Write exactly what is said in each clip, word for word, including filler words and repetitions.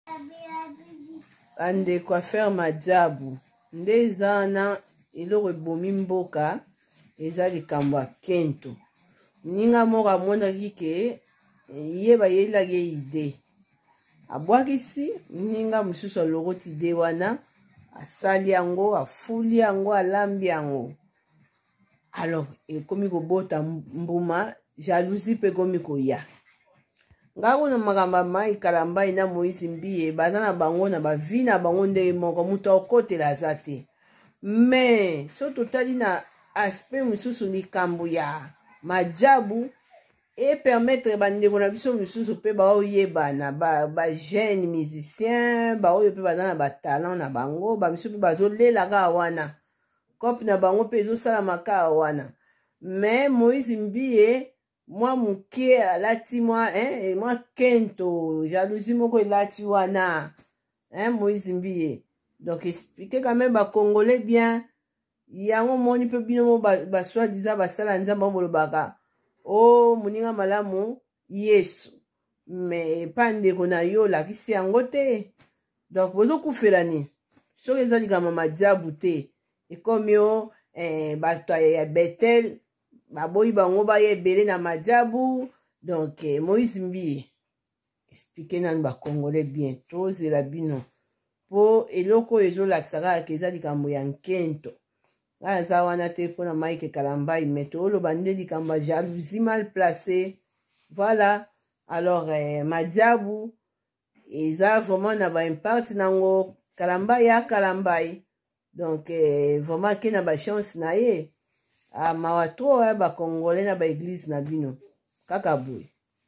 Ande kwa faire majabu. Nde zana eloko ebomi mboka eza likambo ya kento. Ninga moka mona kike yeba yelage ide. Abwakisi ninga mususu alokoti ide wana asali yango afuli yango alambi yango. Alors ekomi kobota mbuma jalousie pe komi koya. Ngako na magamba mai Kalamba ina Moïse Mbiye bazana bango na bavi na bango ndenge moko mutu okotela azate. Mais so totali na aspect mususu likambo ya majabu et permettre bandeko na biso mususu pe ba oyebana ba ba jeune musicien ba oyo pe bazana ba talent na bango ba mususu pe bazolela ka wana cop na bango pe ezosala maka wana. Mais Moïse Mbiye moi muke alati moi hein et moi kento jalousie moko elati wana hein Moïse Mbiye. Donc expliquer quand même ba congolais bien yango moni pe bino mo ba, ba soi disant ba sala nzamba bolobaka oh muninga malamu Yesu mais pas ndeko na yo la kisi yango te. Donc bozo kufela ni so eza likama majabu te e comme yo eh bato ya Bethel baboyi bango ba yebele na majabu. Donc eh, Moïse Mbiye expliquer nan ba congolais bien toze la bino po eloko ezo laksaka keza likambo ya nkento aza wana te pona Mike Kalamba imeto olo bande likambo jalousie mal placé. Voilà. Alors eh, majabu eza vraiment na ba impact nango Kalamba ya Kalamba. Donc eh, vraiment ke na ba chance na ye a mawato ya ba congolais na ba église na bino kaka boy.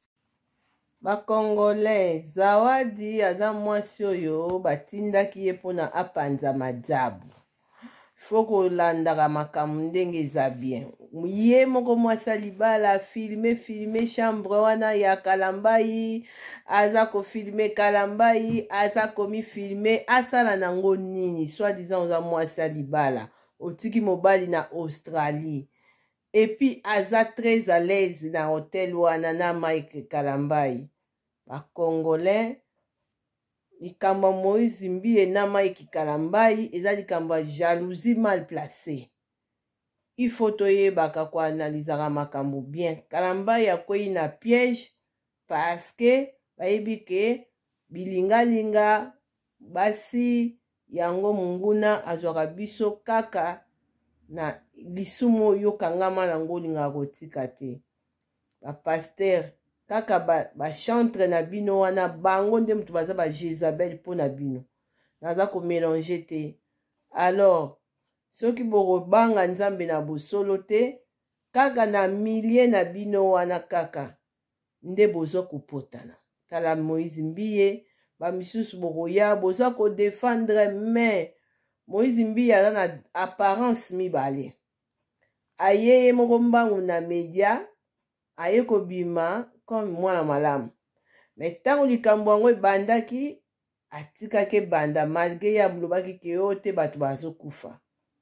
Ba congolais zawadi aza mwasi oyo batindaki ye pona apanza majabu. Foko landaka makamu ndenge eza bien. Ye moko mwasi alibala filme filme chambre wana ya Kalamba aza ko filme Kalamba aza komi filme asala nango nini soit disant oza mwasi alibala otiki mobali na Australie. Et puis aza très à l'aise na hotel wana na Mike Kalamba. Ba congolais likambo Moïse Mbiye na Mike Kalamba eza likambo jalousie mal placée. Il faut toyebaka ko analyser makambo bien. Kalamba ya koyi na piège parce que bayebi ke bilinga linga basi yango munguna azwaka biso kaka na lisumo yo kangama nango linga kotika te. Ba pasteur kaka ba, ba chantre na bino wana bango nde mutu baza ba Jezabel po na bino naza ko mélanger te. Alors soki boko banga nzambe na bosolo te kaka na milie na bino wana kaka nde bozo kopotana. Tala Moïse Mbiye ba misusu boko ya bozo ko défendre mais Moïse Mbiye aza na apparence mibale. Aye moko mbangu na media aye ko bima comme mwana malamu. Mais tango likambo yango ebandaki atikaki banda malgré ya bulobaki ke yo te bato bazokufa.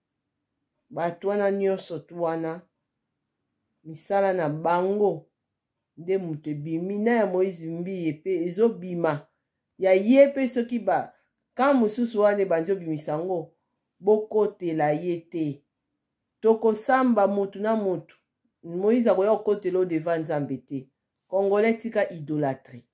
Bato wana nyonso tu wana misala na bango nde mutu ebimi na ya Moïse Mbiye pe ezobima ya ye pe soki ba ka mosusu wana ebandi obimisa yango bokotela ye te. Tokosamba mutu na mutu Moïse akoya kokotela o devant Nzambe te. Congolais tika idolâtrie.